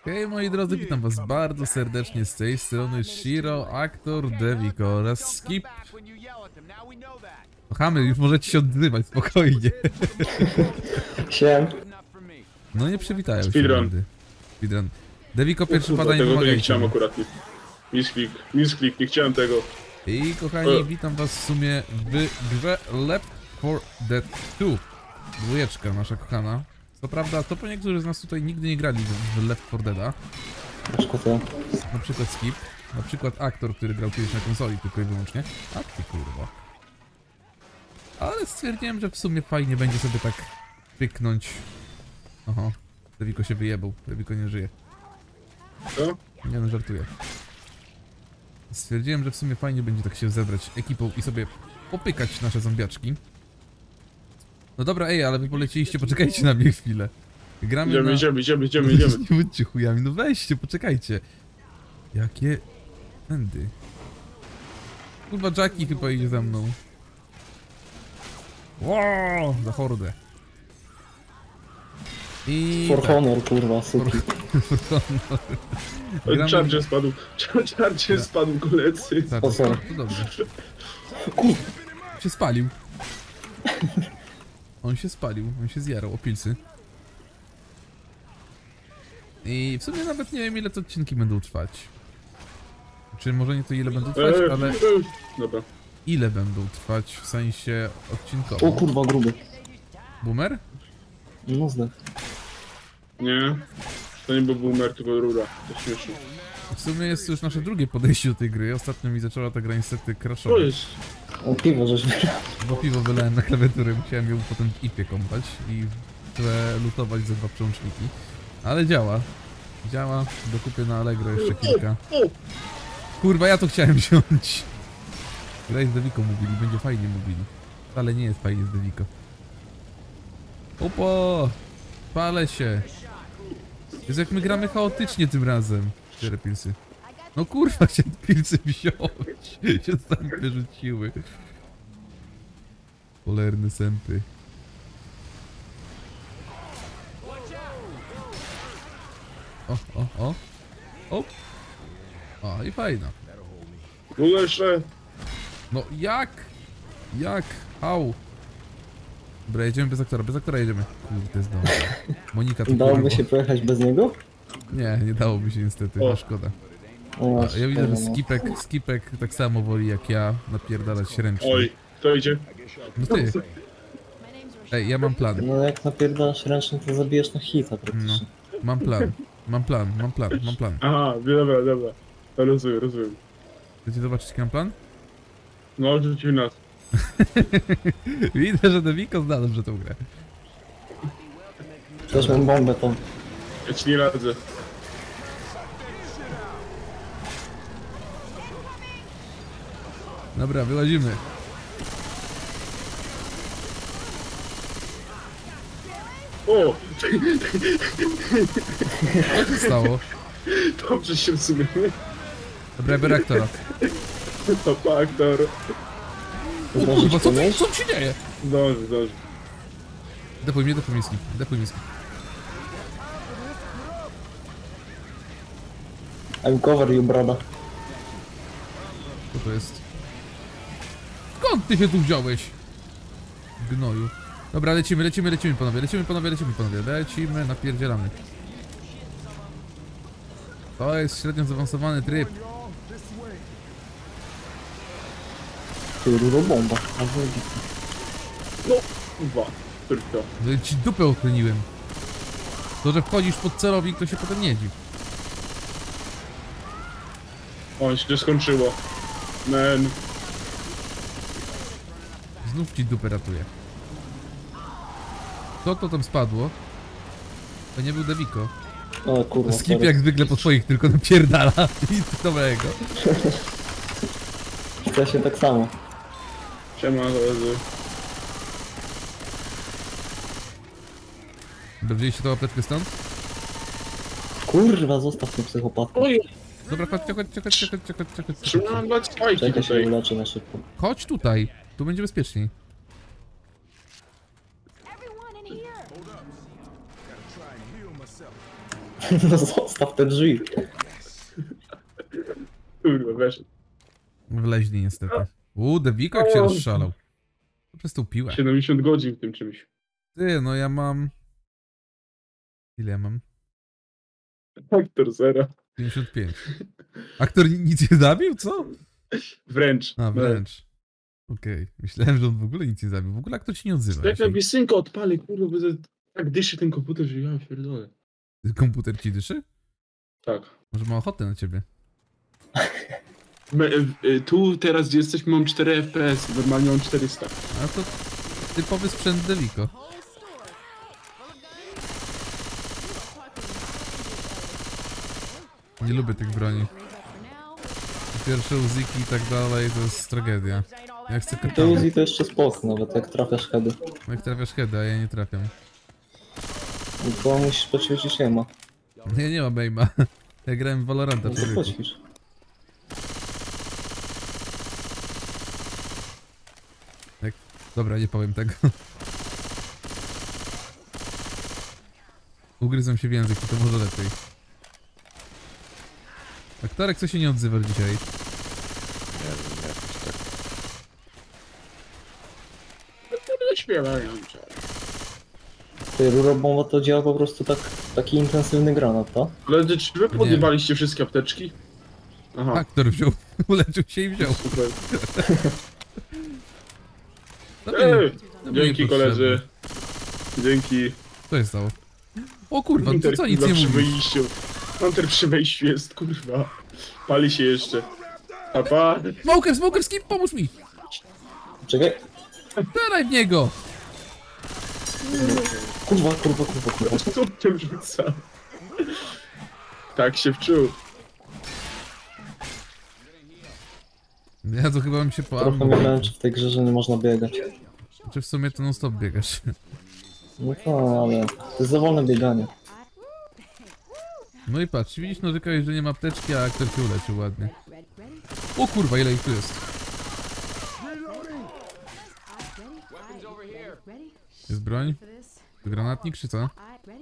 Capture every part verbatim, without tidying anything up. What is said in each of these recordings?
Hej moi drodzy, witam was bardzo serdecznie z tej strony Shiro, aktor, Deviko oraz Skip. Kochamy, już możecie się odzywać spokojnie. Siem. No nie przywitają się. Speedrun. Speedrun. Deviko pierwszy pada, nie Tego to nie pomagajcie chciałem mu. akurat. Misklik, misklik, nie chciałem tego. I kochani, witam was w sumie w grze Left four Dead two. Dwójeczka nasza kochana. Co prawda, to po niektórzy z nas tutaj nigdy nie grali w Left four Deada. Na przykład Skip, na przykład aktor, który grał kiedyś na konsoli tylko i wyłącznie. A ty kurwa. Ale stwierdziłem, że w sumie fajnie będzie sobie tak pyknąć. Oho, Deviko się wyjebał, Deviko nie żyje. Co? Nie no, żartuję. Stwierdziłem, że w sumie fajnie będzie tak się zebrać ekipą i sobie popykać nasze zombiaczki. No dobra, ej, ale wy polecieliście, poczekajcie na mnie chwilę. Gramy Idziemy, na... idziemy, idziemy, idziemy, idziemy. Nie bądźcie chujami, no weźcie, poczekajcie. Jakie... Tędy. Kurwa, Jackie chyba idzie za mną. Wow, za hordę. I... For tak. honor, kurwa, suki. For honor. Gramy... Charger spadł, Charger spadł, koledzy. Tak, O, sorry. to dobrze. Kurwa. Się spalił. On się spalił, on się zjarał o pilsy. I w sumie nawet nie wiem, ile te odcinki będą trwać. Czy może nie to ile będą trwać, Eee, ale eee. Dobra. ile będą trwać w sensie odcinkowo. O kurwa, gruby. Boomer? No zdech. Nie. To nie był boomer, tylko rura. To śmieszne. W sumie jest to już nasze drugie podejście do tej gry. Ostatnio mi zaczęła ta gra niestety To crashować. jest. O piwo żeś wybrał. Bo piwo wylałem na klawiaturę, musiałem ją potem w ipie kąpać i lutować ze dwa przełączniki. Ale działa. Działa, dokupię na Allegro jeszcze kilka. Kurwa, ja to chciałem wziąć. Graj z Deviko mówili, będzie fajnie mówili. Ale nie jest fajnie z Deviko. Opo! Palę się. Jest jak my gramy chaotycznie tym razem. Cztery pilsy. No kurwa, chciałem pilsy wziąć. Się sami wyrzuciły. Polerne sępy. O, o, o. O. O, i fajna. Było jeszcze. No jak? Jak? Au. Dobra, jedziemy bez aktora, bez aktora jedziemy. Kurde, znowu. Monika to Dałoby kurwa. się pojechać bez niego? Nie, nie dałoby się niestety, O. no szkoda. O, A, ja widzę, że szkoda, no. Skipek, Skipek tak samo woli jak ja napierdalać ręcznie. Oj, kto idzie? No ty. Ej, ja mam plan. No jak napierdalasz ręcznie, to zabijesz na hita No. praktycznie. Mam plan. Mam plan, mam plan, mam plan. Aha, dobra, dobra. Rozumiem, rozumiem. Chcecie zobaczyć jaki mam plan? No, rzucił nas. Widzę, że Deviko zna dobrze tą grę. Też mam bombę tą. Ja ci nie radzę. Dobra, wyłazimy. O! Co się stało? Dobrze się w sumie. Dobra, biorę aktora. To aktor. O kurwa, co, tu, co tu się dzieje? Zdąży, zdąży. Depuj mnie, depuj mnie skip, depuj mnie skip. I'm cover you, brada. Co to jest? Skąd ty się tu wziąłeś? Gnoju. Dobra, lecimy, lecimy, lecimy panowie, lecimy panowie, lecimy panowie, lecimy, napierdzielamy. To jest średnio zaawansowany tryb. Kurwa, bomba. A wy... No, dwa. Tylko. Że ci dupę ochroniłem. To, że wchodzisz pod celownik, to się potem nie dziw. O, się skończyło. Man. Znów ci dupę ratuje. Co to tam spadło? To nie był Deviko. O kurwa, Skip sorry. jak zwykle po swoich tylko napierdala. Nic dobrego. Chce się tak samo. Siema, koledzy. Dobra, wzięliście tą apteczkę stąd? Kurwa, zostaw mnie psychopatkę. Oj, Dobra, chodźcie, chodźcie, chodźcie, chodźcie, chodźcie, chodźcie. trzymam dać spajki Czekaj się tutaj. uleczy na szybko. Chodź tutaj, tu będzie bezpieczniej. No zostaw te drzwi. Kurwa, weszedł. Wleźli niestety. Uuu, Deviko jak się rozszalał. To przez tą piłę. siedemdziesiąt godzin w tym czymś. Ty, no ja mam... Ile ja mam? Aktor zero. pięćdziesiąt pięć. Aktor ni- nic nie zabił, co? Wręcz. A, wręcz. Okej, myślałem, że on w ogóle nic nie zabił. W ogóle aktor się nie odzywa. Jak dzisiaj. ja synka odpalę, kurwa, bo za- tak dyszy ten komputer, że ja pierdolę. Komputer ci dyszy? Tak. Może ma ochotę na ciebie? Me, e, e, tu teraz, gdzie jesteśmy, mam cztery F P S, normalnie mam czterysta. A to typowy sprzęt Deviko. Nie lubię tych broni. Pierwsze uziki i tak dalej to jest tragedia. Ja chcę Te katany. Uzi to jeszcze spoko, nawet jak trafiasz heady. Jak trafiasz heada, a ja nie trafiam. Tylko musisz poćwiczyć jema. Ja nie mam aima. Ja grałem w Valoranta No to człowieku. poćwicz. Jak... Dobra, nie powiem tego. Ugryzłem się w język i to może lepiej. Aktorek, co się nie odzywa dzisiaj? No śpiewają. Ty rurobomba to działa po prostu tak, taki intensywny granat, to? Ale czy wy podjebaliście wszystkie apteczki? Aha, Aktor wziął, uleczył się i wziął. super. To mi- Ej, to mi nie dzięki potrzebne. koledzy. Dzięki. Co się stało? O kurwa, to Hunter co nic kurwa, nie przy mówisz? wyjściu. Hunter przy wejściu jest, kurwa. Pali się jeszcze. Papa. Smoker, smoker, skip, pomóż mi! Czekaj. Strzelaj w niego! Kurwa, kurwa, kurwa, kurwa. Co cię rzuca? Tak się wczuł. Ja to chyba bym się po Trochę ammo. mnie męczy w tej grze, że nie można biegać. Czy w sumie to non stop biegasz? No to, ale to jest za wolne bieganie. No i patrz, widzisz narzekałeś, że nie ma apteczki, a aktor się uleczył ładnie. O kurwa, ile ich tu jest? Jest broń? To granatnik czy co?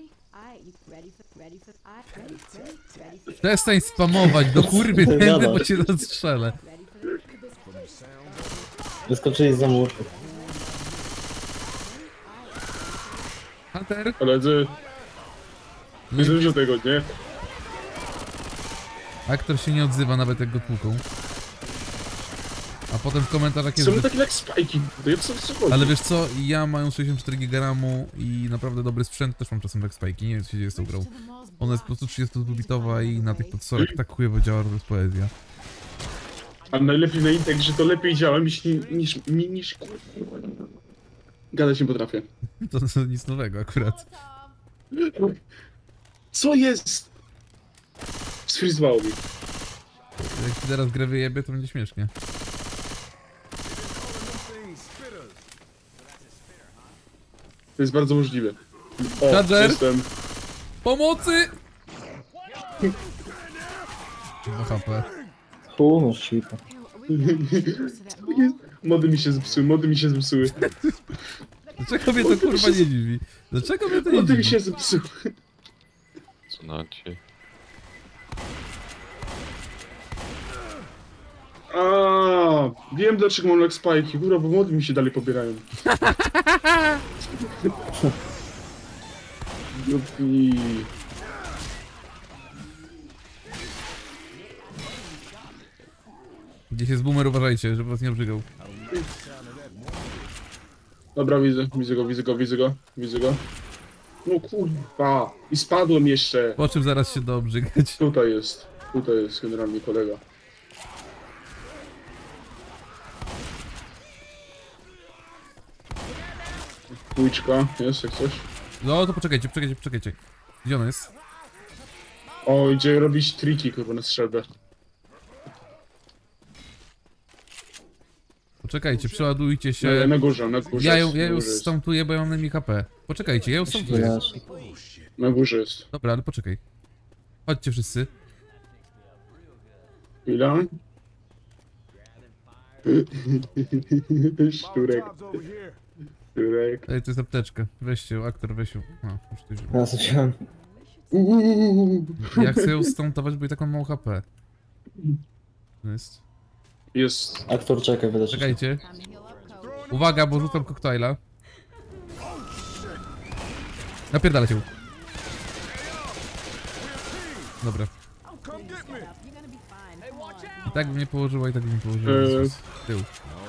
Przestań spamować do kurwy Ty tędy, bo gadasz. cię rozstrzelę. Wyskoczyli za mur. Hunter? Koledzy. Nie zrobił tego, nie? Aktor się nie odzywa nawet jak go tłuką. A potem w komentarzach jest, Są że... takie jak spajki. To ja co co chodzi? Ale wiesz co, ja mając sześćdziesiąt cztery giga ramu i naprawdę dobry sprzęt, też mam czasem backspike'i, nie wiem co się dzieje z tą grą. Ona jest po prostu trzydziestodwubitowa i na tych podsorach tak chujowo działa, że to jest poezja. A najlepiej na Integrze to lepiej działa niż... niż... niż... niż Gadać nie potrafię. To, to nic nowego akurat. Co jest? Sfrizowało mi. Jak ci teraz grę wyjebie, to będzie śmiesznie. To jest bardzo możliwe. O, Charger? jestem. Pomocy! dwa H P. Tu, no świta. Mody mi się zepsuły, mody mi się zepsuły. Dlaczego mnie to kurwa nie dziwi? Dlaczego mnie to nie Mody mi dziwi? się zepsuły. Znacie. A, wiem dlaczego mam lag spajki, kurwa, bo mody mi się dalej pobierają. Jupi. Gdzieś jest boomer, uważajcie, żeby was nie obrzygał. Dobra, widzę, widzę go, widzę go, widzę go, widzę go. No kurwa, i spadłem jeszcze. Po czym zaraz się da obrzygać. Tutaj jest, tutaj jest generalnie kolega. Pójczka, jest jak coś. No to poczekajcie, poczekajcie, poczekajcie. Gdzie on jest? O, idzie robić triki, kurwa, na strzelbę. Poczekajcie, przeładujcie Na, się. na górze, na górze Ja jest, ją, ja na ją górze jest. stamtuję, bo ja mam najmniej H P. Poczekajcie, ja ją stamtuję. Wiesz. Na górze jest. Dobra, ale poczekaj. Chodźcie wszyscy. Chwila. Szturek. Szturek. Ej, to jest apteczka. Weźcie ją, aktor, weź ją. A, już ty wziął. Ja zacząłem. Uuu. Ja chcę ją stuntować, bo i tak mam mało H P. Jest. Jest. Aktor, czekaj, wydarzy się. Czekajcie. Uwaga, bo rzucam koktajla. Napierdalę cię. Dobra. I tak by mnie położyła, i tak by mnie położyła. Eee. Z tyłu.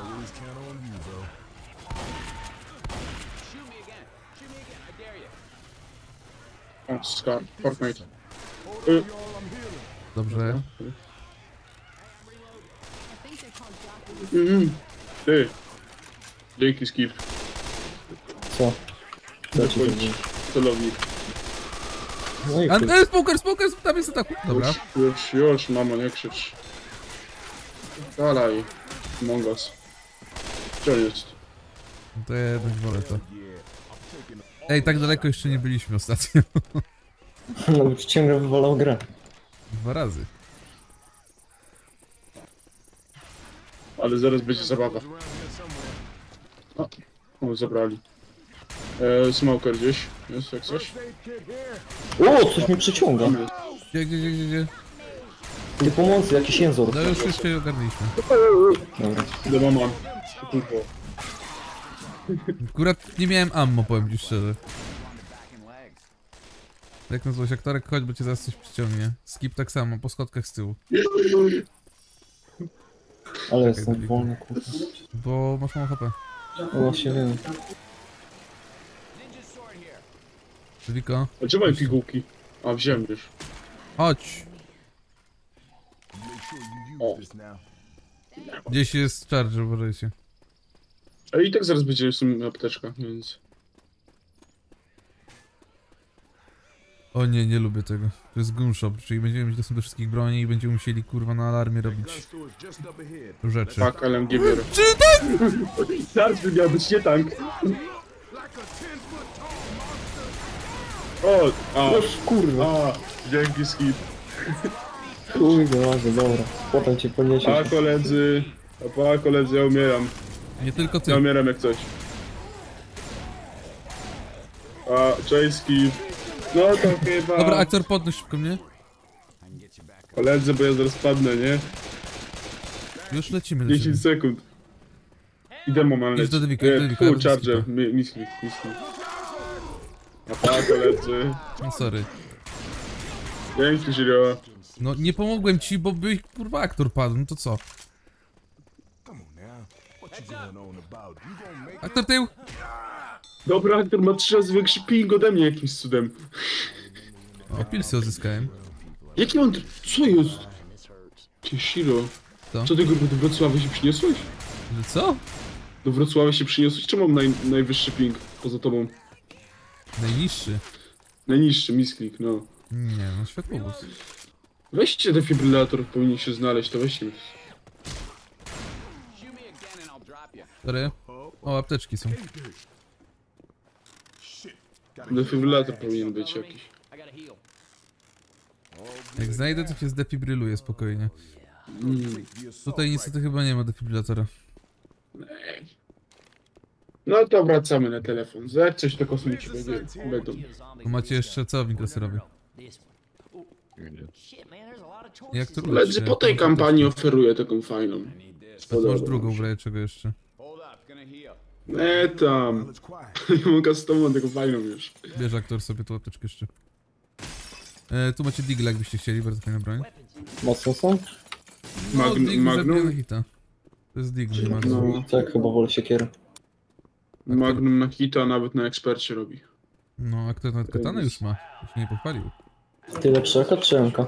O, Scar, Fortnite. Y, Dobrze. mm, Ty. Dzięki, Skip. Co? Co ci Dokończ. zrobił? Celownik. No i A, chuj. e, spoker, spoker, tam jest ataku. Dobra. Już, już, już, mamo, nie krzycz. Dalej. Among Us. Co jest? To ja jednak wolę to. Ej, tak daleko jeszcze nie byliśmy ostatnio. No już ciągle wywalał grę. Dwa razy. Ale zaraz będzie zabawa. O, o zabrali. E, smoker gdzieś. Jest jak coś? O, coś mnie przyciąga. Tam jest. Gdzie, gdzie, gdzie, gdzie, gdzie? Ty pomocy, jakiś język. No już, już się ogarnęliśmy. Dobra. Dobra, mam. Kurwa. Akurat nie miałem ammo, powiem ci szczerze. Jak nazwać aktorek, chodź, bo cię zaraz coś przyciągnie. Skip tak samo, po schodkach z tyłu. Ale jestem wolny, kurwa. Bo masz mało H P. No właśnie wiem. Wiko, A gdzie mają pigułki? A, wziąłem już. chodź! O. Gdzieś jest charger, uważajcie. A i tak zaraz będzie w sumie apteczka, więc... O nie, nie lubię tego. To jest gunshop, czyli będziemy mieć dostęp do wszystkich broni i będziemy musieli kurwa na alarmie robić rzeczy. Tak, L M G biorę. Czy tak? Charger miał być, nie tank. O, a, Już kurwa. a, dzięki Skip. Kurwa, ładnie, dobra. Potem cię A poniesiesz. koledzy, a pa koledzy, ja umieram. Nie tylko ty. Ja umieram jak coś. A, cześć Skip. No to chyba... Dobra, aktor, podnoś szybko mnie. Koledzy, bo ja zaraz padnę, nie? Już lecimy do ciebie. dziesięć sekund. I demo mam Idź lecieć. do Devika, idź do E, Devika, Full ja do charger, Skipa. mi- misli, misli. A pa koledzy. No sorry. Dzięki Żyrio. No nie pomogłem ci, bo byś kurwa aktor padł, no to co? Aktor tył! Dobra, aktor ma trzy razy większy ping ode mnie jakimś cudem. O, pilsy odzyskałem. Jaki on... Co jest? Ty Shiro. Co? Co ty go do Wrocławia się przyniosłeś? Że co? Do Wrocławia się przyniosłeś? Czemu mam naj, najwyższy ping poza tobą? Najniższy. Najniższy, misklik, no. Nie, no światłowóz. Weźcie defibrylator, powinien się znaleźć, to weźcie. Sorry. O, apteczki są. Defibrylator powinien być jakiś. Jak znajdę, to cię zdefibryluję spokojnie. Mm. Tutaj niestety chyba nie ma defibrylatora. No to wracamy na telefon. Za jak coś to kosmici będzie, będą. Bo macie jeszcze celownik laserowy. Jak to Koledzy po tej kampanii oferuję taką fajną. A tu masz Podoba drugą mi się. w razie czego jeszcze. E tam. Nie mam customą taką fajną już. Bierz aktor sobie tą apteczkę jeszcze. E, tu macie Deagle, jakbyście chcieli, bardzo fajna broń. Mocno są? No, Magn- Deagle Magnum? zabija na hita. To jest Deagle, nie Magnum. No. Tak, chyba wolę siekierę. Magnum na hita nawet na ekspercie robi. No, aktor nawet katanę już ma. Już się nie pochwalił. Ty lepszy aka czy M K?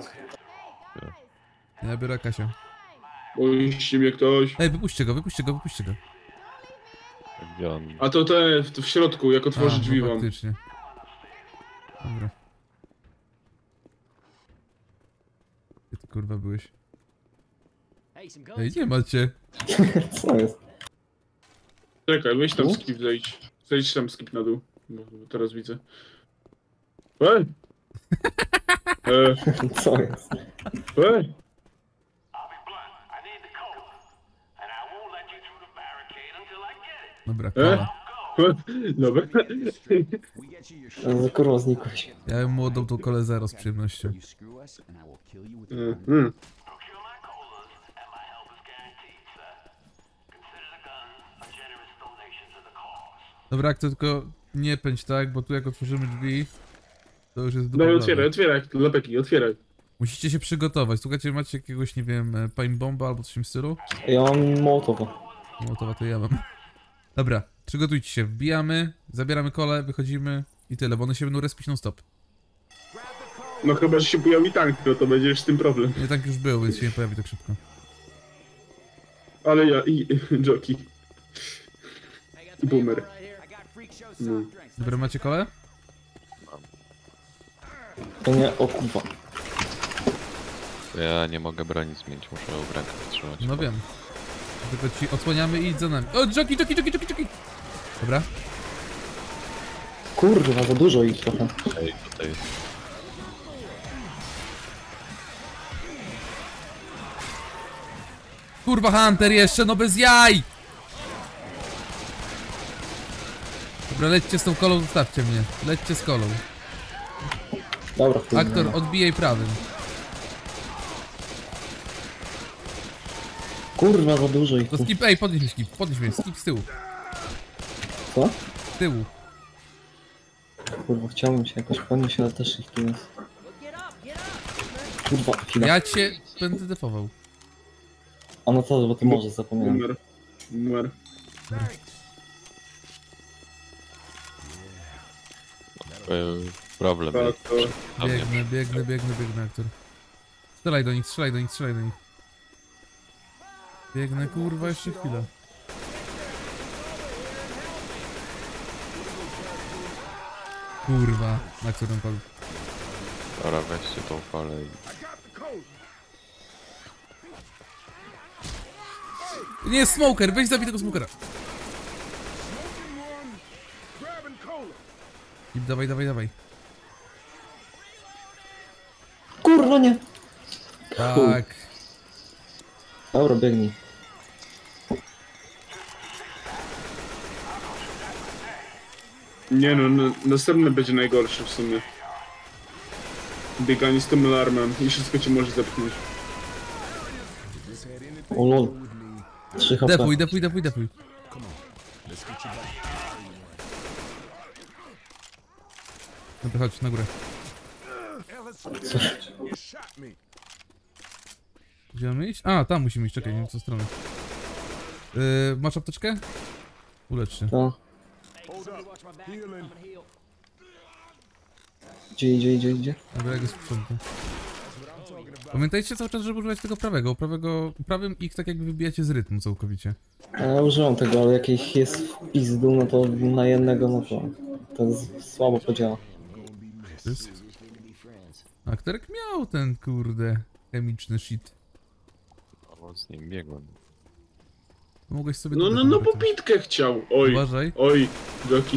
Ja biorę Kasia. Boiście mnie ktoś. Ej, wypuśćcie go, wypuśćcie go, wypuśćcie go. Gdzie on? A to te w, w środku, jak otworzy A, drzwi no wam. faktycznie. Dobra. Gdzie ty kurwa byłeś? Ej, nie macie. Co jest? Czekaj, weź tam Tu? skip zejdź. Zejdź tam skip na dół. Bo bo teraz widzę. Ej! E, Co jest? ej! Dobra, E? kola. Dobra. E, Kurwa, znikłeś. Ja bym mu oddał tą kolę zero z przyjemnością. Mhm. Dobra, jak to tylko nie pędź tak, bo tu jak otworzymy drzwi, to już jest No i dupa otwieraj, blada. otwieraj, lepeki, otwieraj. Musicie się przygotować. Słuchajcie, macie jakiegoś, nie wiem, e, pain bomba albo coś w tym stylu? Ja mam Mołotowa. Mołotowa to ja mam. Dobra, przygotujcie się, wbijamy, zabieramy kole, wychodzimy i tyle, bo one się będą respić non stop. No chyba, że się pojawi tank, no to będzie już z tym problem. Nie tak już był, więc się nie pojawi tak szybko. Ale ja i jockey. I boomer. No. Dobra, macie kole? To nie, o kurwa. Ja nie mogę broni zmienić, muszę ją w rękach trzymać. No wiem. Tylko ci odsłaniamy i idź za nami. O, jockey, jockey, jockey, jockey, jockey! Dobra. Kurwa, za dużo ich trochę. Ej, tutaj jest. Kurwa, Hunter jeszcze, no bez jaj! Dobra, lećcie z tą kolą, zostawcie mnie. Lećcie z kolą. Dobra, kurwa. Aktor, odbijaj prawym. Kurwa, za dużo ich To tu. skip, ej, podnieś mnie skip, podnieś mnie, skip z tyłu. Co? Z tyłu. Kurwa, chciałbym się jakoś podnieść, ale też ich tu jest. Kurwa, chwila. Ja cię będę defował. A no co, bo ty możesz, zapomniałem. Numer. Numer. E, problem Tak, jest. to... Na mnie. Biegnę, biegnę, biegnę, biegnę, aktor. Strzelaj do nich, strzelaj do nich, strzelaj do nich. Biegnę, kurwa, jeszcze chwilę. Kurwa, na którym padł. Dobra, weźcie tą falę i... Nie, smoker, weź zabij tego smokera. I dawaj, dawaj, dawaj. Kurwa, nie! Tak. Dobra, biegnij. Nie no, no, następny będzie najgorszy w sumie. Bieganie z tym alarmem i wszystko cię może zepchnąć. O lol. trzy H P. Defuj, defuj, defuj, defuj. Dobra, chodź, na górę. Gdzie mamy iść? A, tam musimy iść, czekaj, nie wiem w co stronę. Yy, masz apteczkę? Ulecz się. To. Gdzie idzie, idzie, idzie? Dobra, ja go sprzątam. Pamiętajcie cały czas, żeby używać tego prawego. Prawego, prawym ich tak jakby wybijacie z rytmu całkowicie. Ja użyłem tego, ale jak ich jest w pizdu, no to na jednego, no to to z- słabo podziała. To jest... Aktorek miał ten, kurde, chemiczny shit. No, z nim biegłem. Mogłeś sobie... No, tutaj no, no, trochę coś- popitkę chciał. Oj, Uważaj. oj, jockey.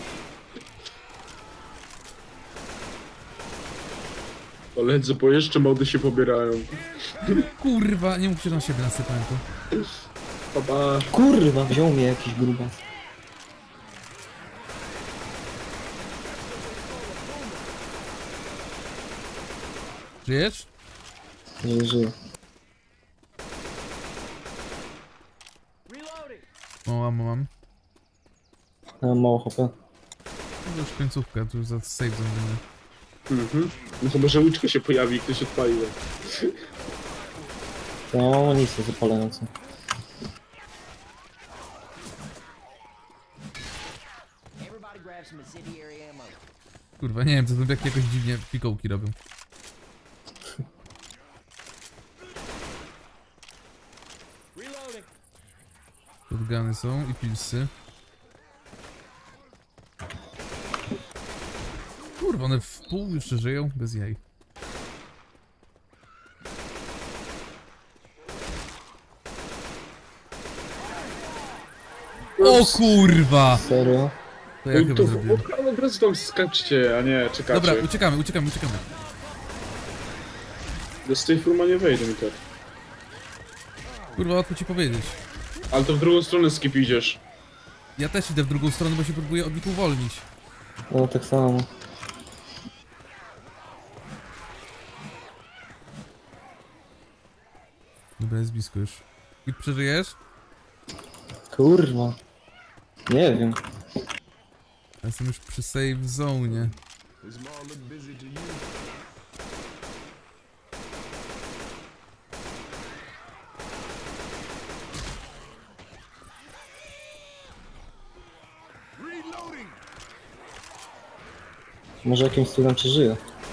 Koledzy, bo jeszcze mody się pobierają. Kurwa, nie mógł się na siebie nasypać to. Papa. Kurwa, wziął mnie jakiś grubas. Żyjesz? Nie żyje. O, mam, mam. Ja mam mało H P. To już końcówka, to już za save zone. Mhm. No to może łyczka się pojawi i ktoś odpalił. Ja mam amunicję zapalającą. Kurwa, nie wiem, to zombiaki jakoś dziwnie pikołki robią. Shotguny są i pilsy. Kurwa, one w pół jeszcze żyją, bez jaj. O kurwa! Serio? To ja Oj, chyba to zrobiłem. w- od razu tam skaczcie, a nie czekacie. Dobra, uciekamy, uciekamy, uciekamy. Do Stay Fruma nie wejdę mi tak. Kurwa, łatwo ci powiedzieć. Ale to w drugą stronę skip idziesz. Ja też idę w drugą stronę, bo się próbuję od nich uwolnić. No tak samo. Dobra, jest blisko już. I przeżyjesz? Kurwa. Nie wiem. Ja jestem już przy save zone. Może jakimś cudem przeżyję.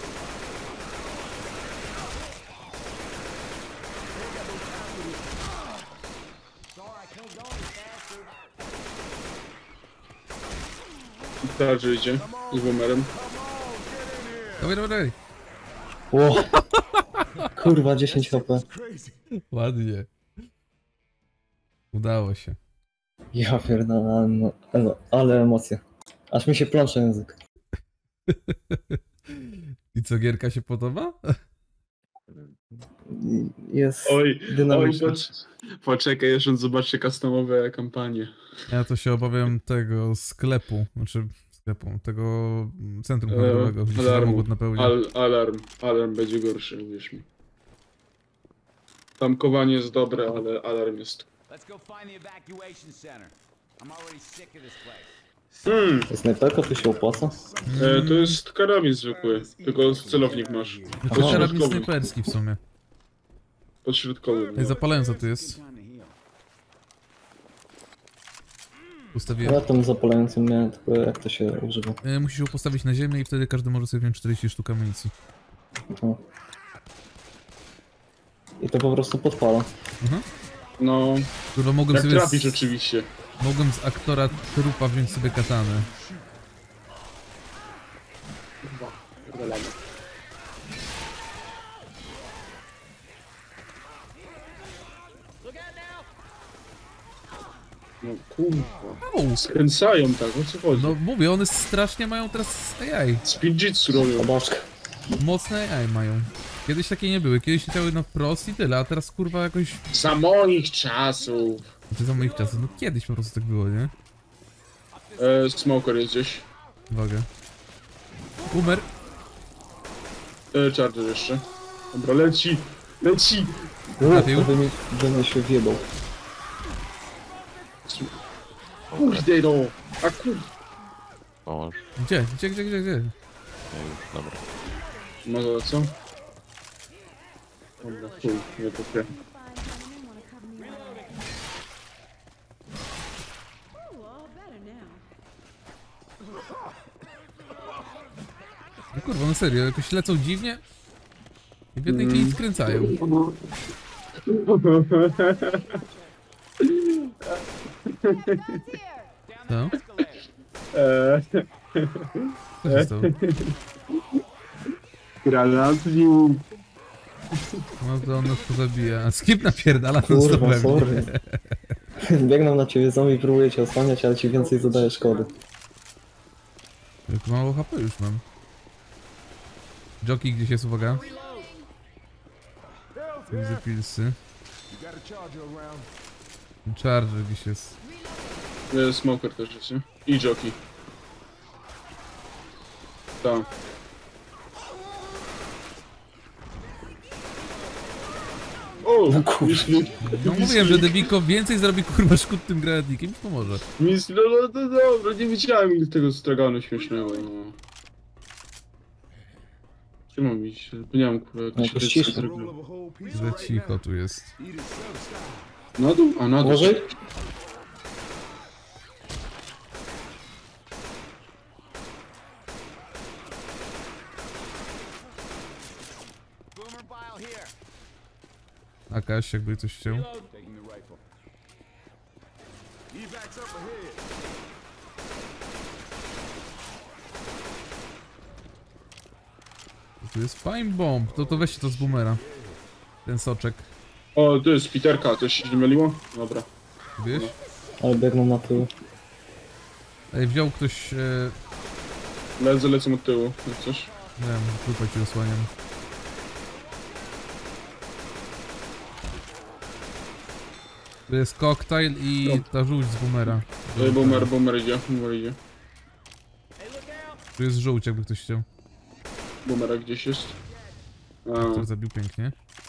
Tarczy idzie. Z boomerem. Dawaj, dawaj, dawaj. Ło. Kurwa, dziesięć H P. Ładnie. Udało się. Ja pierdolę, no, ale, ale emocje. Aż mi się plącze język. I co, gierka się podoba? Jest Oj, oj, dynamiczny. pocz poczekaj, jeszcze zobaczcie customowe kampanie. Ja to się obawiam tego sklepu, znaczy sklepu, tego centrum E, handlowego, gdzie się alarmu. samochód napełnia. Al alarm, alarm będzie gorszy, uwierz mi. Tankowanie jest dobre, ale alarm jest... Let's go find the evacuation center. I'm already sick of this place. Hmm, To snajperka tu się opłaca? e, to jest karabin zwykły, tylko celownik masz. To jest karabin Podśrodkowy. snajperski w sumie. Podśrodkowy. Ej, zapalająca tu jest. Time to heal. Ustawiłem. Ja tam zapalającym miałem, tylko jak to się używa. E, Musisz ją postawić na ziemię i wtedy każdy może sobie wziąć czterdzieści sztuk amunicji. No. I to po prostu podpala. Mhm. No, Kurwa, mogłem jak sobie trafić z, oczywiście. mogłem z aktora trupa wziąć sobie katanę. Pierdolamy. No kurwa. Au! Skręcają tak, o co chodzi? No mówię, one strasznie mają teraz A I. Speedjitsu robią. Tabaszka. Mocne A I mają. Kiedyś takie nie były, kiedyś leciały na wprost i tyle, a teraz kurwa jakoś... Za moich czasów. Znaczy za moich czasów, no kiedyś po prostu tak było, nie? E, smoker jest gdzieś. Uwaga. Boomer. E, charger jeszcze. Dobra, leci. Leci. Trafił? By mnie, by mnie się wjebał. Kurde no. A kur... Pomóż. Gdzie? Gdzie, gdzie, gdzie, gdzie? Nie, już, dobra. No za co? Dobra, chuj, nie to wie. No kurwa, no serio, jakoś lecą dziwnie. I w jednej chwili skręcają. Co? Eee, Co się stało? granatnik. No to on nas pozabija. Skip napierdala non stop Kurwa, we mnie. sorry. Biegną na ciebie zombie i próbuję cię osłaniać, ale ci więcej zadaje szkody. Jak mało H P już mam. Jockey gdzieś jest, uwaga. Widzę pilsy. Charger gdzieś jest. E, smoker też jest, nie? I jockey. Tak. O, No kurwa. myśli, No mówiłem, że Debiko więcej zrobi kurwa szkód tym granatnikiem, mi pomoże. myśli, no, no, no dobra, nie widziałem tego straganu śmiesznego, no. Gdzie mam iść? Zapomniałem, kurwa, No, jakiś to rycerz ściśle. zrobił. Że cicho tu jest. Na dół? A na dół. Uważaj. Boomer bile here. Akaś, jakby coś chciał. Taking the rifle. Tu jest Pine Bomb, to to weźcie to z boomera. Ten soczek. O, to jest Peterka, to się nie myliło? Dobra. Wiesz? Ale biegną na tył. Ej, wziął ktoś... E, Lecę, lecę od tyłu, jak coś. nie wiem, trupę ci osłaniam. Tu jest koktajl i ta żółć z boomera. Ej, boomer, boomer idzie, boomer idzie. Tu jest żółć, jakby ktoś chciał. Boomera gdzieś jest. Który A, zabił pięknie.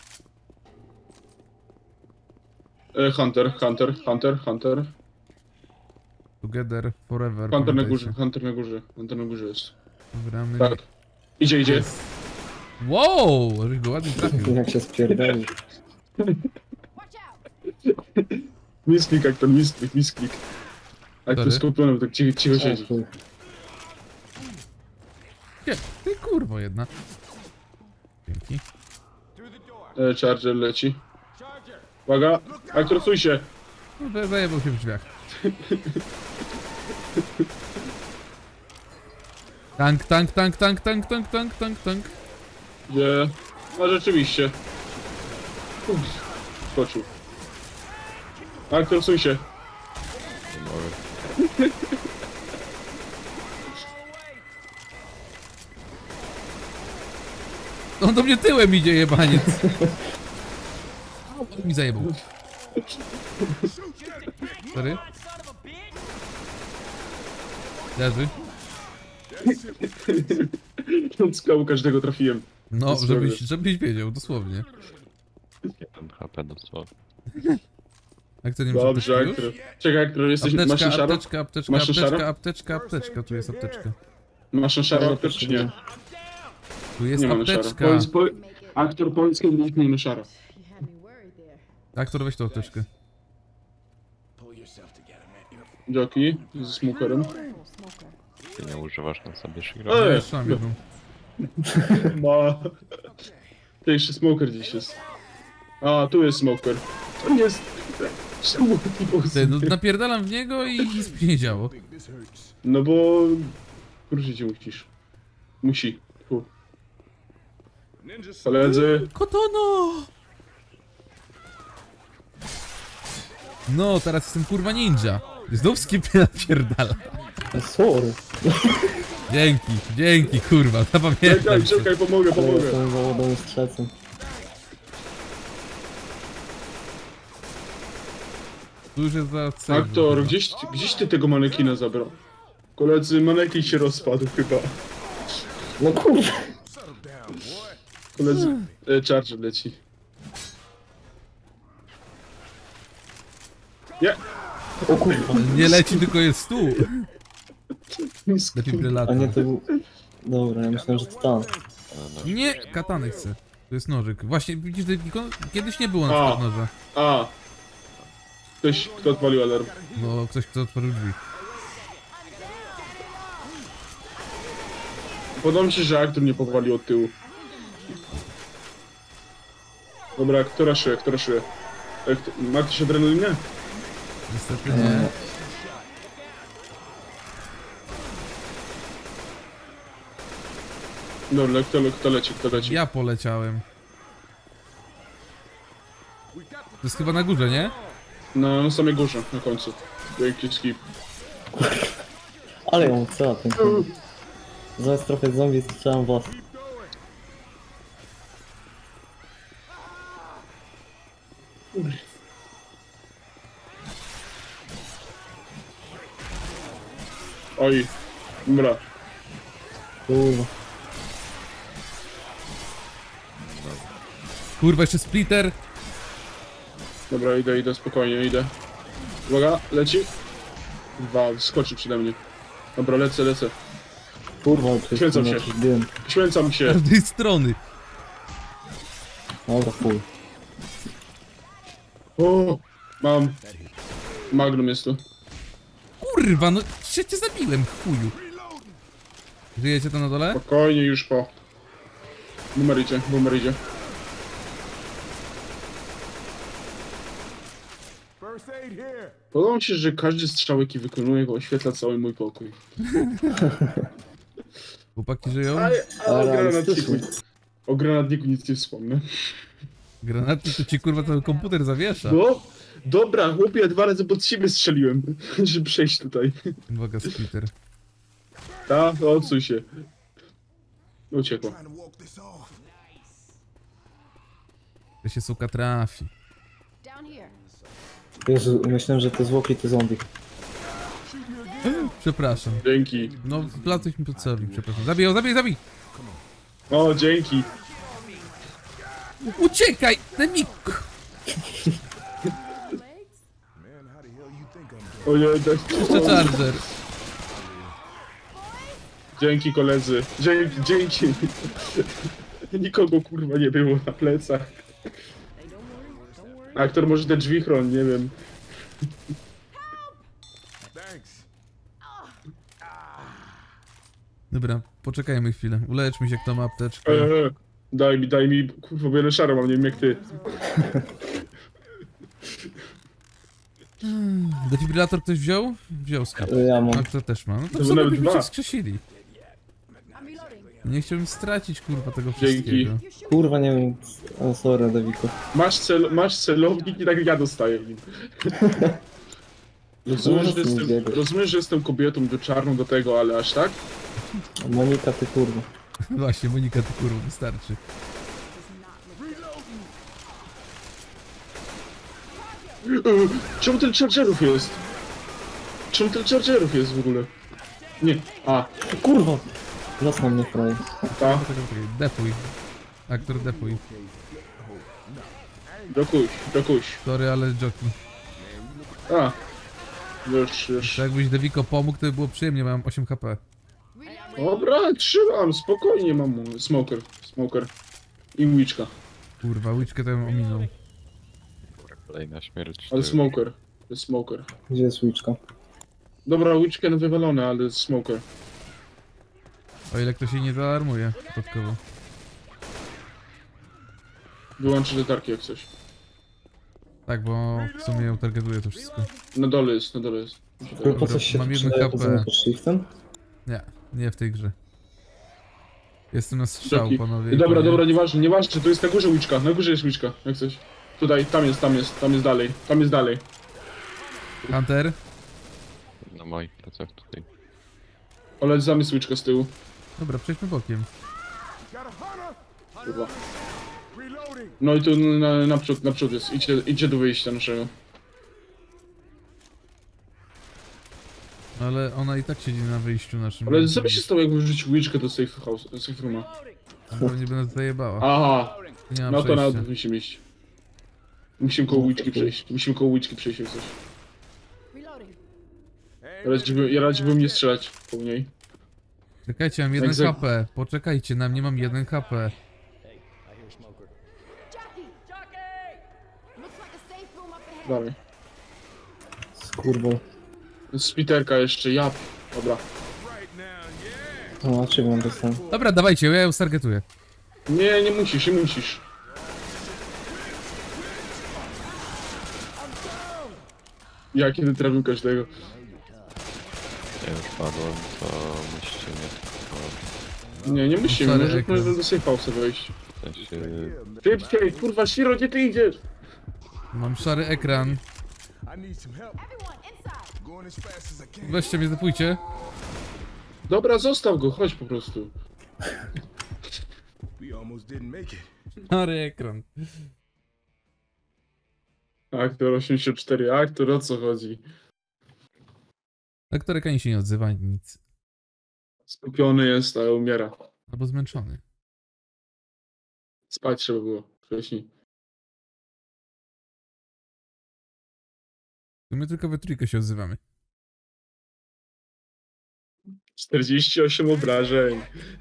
e, Hunter, Hunter, Hunter, Hunter. Together forever. Hunter na pamiętajcie. górze, Hunter na górze, Hunter na górze jest. Wybrany. Tak. Idzie, idzie. Wow! Żeś go ładnie trafił. Jak się spierdoli. Misklik, aktor, misklik, misklik. Aktor Sorry. skupiony, tak cicho, cicho O siedzi. chuj. Nie, ty kurwo jedna. Dzięki. E, Charger leci. Uwaga, aktor, stój się. No, że zajebał się w drzwiach. Tank, tank, tank, tank, tank, tank, tank, tank, tank. Gdzie? A rzeczywiście. Uff, skoczył. Aktor, stój się. Nie mogę. On do mnie tyłem idzie, jebaniec. On mi zajebał. Sorry. Leży. Od skału każdego trafiłem. No, Dosłownie. żebyś, żebyś wiedział, dosłownie. jeden H P dosłownie. Jak to nie masz Dobrze, apteczki już? aktor. Czekaj, aktor, jesteś... Masz Apteczka, na szaro? apteczka, apteczka, Masz na apteczka, szaro? apteczka, apteczka, tu jest apteczka. Masz na szaro, aktor, czy nie? Tu jest Nie ma na szaro. apteczka. Powiedz, po... Aktor, powiedz, kiedy nie na szaro. You had me worried there. Aktor, weź tą apteczkę. Joki, ze smokerem. Oh, smoker. Ty nie używasz na sobie Ej! Shiro. Ja jeszcze mam jedną. Ma. To jeszcze smoker gdzieś jest. A, tu jest smoker. To nie jest... Czemu taki Ty, postęp? no, napierdalam w niego i nic mi nie działo. No bo... Kurczę cię musisz. Musi. Fu. Koledzy. Kotono! No, teraz jestem kurwa ninja. Znów skip napierdala. No sorry. Dzięki, dzięki kurwa, zapamiętam Czekaj, się. czekaj, pomogę, Ale pomogę. jestem zawodowym strzelcem. Tu już jest za save, Aktor, chyba. gdzieś, gdzieś ty tego manekina zabrał? Koledzy, manekin się rozpadł chyba. No kurwa. Koledzy, e, Charger leci. Nie! O kurwa. Nie leci, tylko jest tu. Miski. Defibrylator. A nie to był... Dobra, ja myślałem, że to tam. Nie, katany chcę. To jest nożyk. Właśnie, widzisz, tylko kiedyś nie było na A. przykład noża. A! Ktoś, kto odpalił alarm. No, ktoś, kto otworzył drzwi. Podoba mi się, że aktor nie powalił od tyłu. Dobra, kto raszuje, kto raszuje? E, kto- Ma ktoś adrenalinę? Niestety nie. Dobra, kto, kto leci, kto leci? Ja poleciałem. To jest chyba na górze, nie? Na, na samej górze, na końcu. Wielki skip. Ale ją co ten kurwa. Zamiast trochę zombie strzelam was. Oj, dobra. Kurwa. Kurwa, jeszcze splitter. Dobra, idę, idę, spokojnie, idę. Uwaga, leci. Dwa, skoczy przede mnie. Dobra, lecę, lecę. Kurwa, to jest Święcam się. jakiś dym. Święcam Z się. każdej strony. Dobra, chuj. O, mam. Magnum jest tu. Kurwa, no się cię zabiłem, chuju. Żyjecie to na dole? Spokojnie, już po. Numer idzie, numer idzie. First aid here. Podoba mi się, że każdy strzał, jaki wykonuje, go oświetla cały mój pokój. Chłopaki żyją? Ale, ale o Ale granatniku. realistyczny. O granatniku nic nie wspomnę. Granaty to ci kurwa cały komputer zawiesza. No, dobra, chłopie, ja dwa razy pod siebie strzeliłem, żeby przejść tutaj. Uwaga, splitter. Ta, odsuń się. Uciekło. To się suka trafi. Down here. Jezu, myślałem, że to zwłoki to zombie. Przepraszam. Dzięki. No, wlatuś mi pod celownik, przepraszam. Zabij ją, zabij, zabij! O, dzięki. Uciekaj! Demik! O nie, tak. Jeszcze charger. Dzięki koledzy. Dzięki, dzięki. Nikogo kurwa nie było na plecach. Aktor może te drzwi chron, nie wiem. Dobra, poczekajmy chwilę. Uleczmy się, kto ma apteczkę. Eee, daj mi, daj mi, kurwa, wiele szaro mam, nie wiem jak ty. Defibrylator ktoś wziął? Wziął skap. Ja mam. A kto też ma? No to To w sumie nawet byśmy dwa. się skrzesili. I'm reloading. Nie chciałbym stracić, kurwa, tego Dzięki. wszystkiego. Kurwa, nie wiem. O, sorry, Deviko. Masz, cel, masz celownik i tak jak ja dostaję w nim. Rozumiem, że jestem, rozumiem, że jestem kobietą wieczarną do tego, ale aż tak? Monika, ty kurwa. Właśnie, Monika, ty kurwa, wystarczy. Eee, czemu tyle chargerów jest? Czemu tyle chargerów jest w ogóle? Nie, a, Kurwa! Zasnął mnie frajer. ta, Czekaj, czekaj, depuj. Aktor depuj. dokuś, dokuś. Sorry, ale joki. A, już, już. To jakbyś Deviko pomógł, to by było przyjemnie, mam osiem H P. Dobra, trzymam, spokojnie mam smoker, smoker. I łyczka, Kurwa, łyczkę to ją ominął. Kolejna śmierć. ale to- smoker, to jest smoker. Gdzie jest łyczka? Dobra, łyczkę wywalone, ale smoker. O ile ktoś jej nie zaalarmuje, dodatkowo. Wyłączę latarki jak coś. Tak, bo w sumie ją targetuje to wszystko. Na dole jest, na dole jest. Po coś się mam tu jeden przydaje H P. poza shiftem? Nie, nie w tej grze. Jestem na strzał, Doki. panowie. i Dobra, panie. dobra, nieważne, nieważne, to jest na górze łyczka, na górze jest łyczka, jak coś. Tutaj, tam jest, tam jest, tam jest dalej, tam jest dalej. Hunter? Na moich plecach tutaj. Ale zamysł łyczka z tyłu. Dobra, przejdźmy bokiem. Kurwa. No i tu na, naprzód, naprzód jest, idźcie, idźcie do wyjścia naszego. Ale ona i tak siedzi na wyjściu naszym. Ale co by się stało, jakbym wrzucił łyczkę do safe house, safe rooma? Pewnie będę zajebała. Aha, Nie mam no to przejścia. nawet musimy iść. Musimy koło łyczki przejść, musimy koło łyczki przejść jak coś. Reloading. Ja radziłbym, ja radziłbym nie strzelać po niej. Czekajcie, mam jeden Egzek- H P. Poczekajcie na mnie, mam jeden H P. Jockey! Jockey! Looks like a safe room up ahead. Dalej. Skurwo. Spiterka jeszcze, ja. Dobra. O, a czym mam dostałem? Dobra, dawajcie, ja ją stargetuję. Nie, nie musisz, nie musisz. Ja kiedy trafił każdego. Ja już padłem, to musicie mnie tylko... Nie, nie musimy, Sorry, może ekran. możemy do safe house'a wejść. W sensie... Szybciej, kurwa, Shiro, gdzie ty idziesz? Mam szary ekran. Everyone inside! Weźcie mnie, zapójcie. Dobra, zostaw go, chodź po prostu. Szary ekran. Aktor osiemdziesiąt cztery, aktor, o co chodzi? Aktorek ani się nie odzywa, ani nic. Skupiony jest, ale umiera. Albo zmęczony. Spać trzeba było wcześniej. My tylko we trójkę się odzywamy. czterdzieści osiem obrażeń.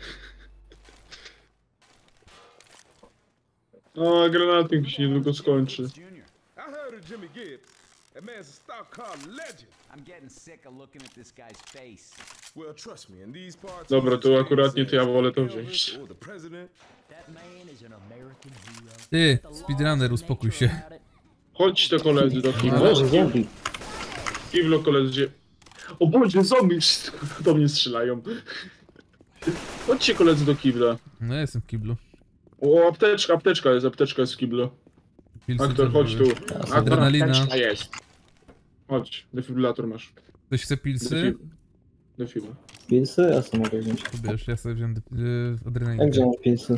O, granatnik się niedługo skończy. Junior, I heard of Jimmy Gibbs. That man's a stock car legend. I'm getting sick of looking at this guy's face. Well, trust me, in these parts. Dobra, he's to as akurat nie to ja famous wolę as to Elvis wziąć. or the president. That man is an American hero. Ty, speedrunner, uspokój się. Chodź te koledzy do No, kibla. ale zombie. Kiblo koledzy. O Boże, zombie do mnie strzelają. Chodźcie koledzy do kibla. No ja jestem w kiblu. O, apteczka, apteczka jest, apteczka jest w kiblu. Pilsy Aktor, też chodź tu. były. Aktor, Adrenalina. apteczka jest. Chodź, defibrylator masz. Ktoś chce pilsy? Defib- Defibrylator. Pilsy? Ja sobie mogę wziąć. To bierz, ja sobie wziąłem yy, Jak adrenalinę. wziąłem pilsy?